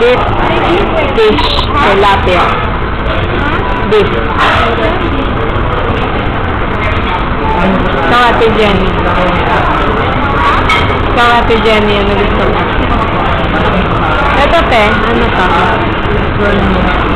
Beef. Fish. Tilapia. Beef. Ikaw, Ate Jenny. Ikaw, Ate Jenny, ano gusto mo? Ito, te. Ano to?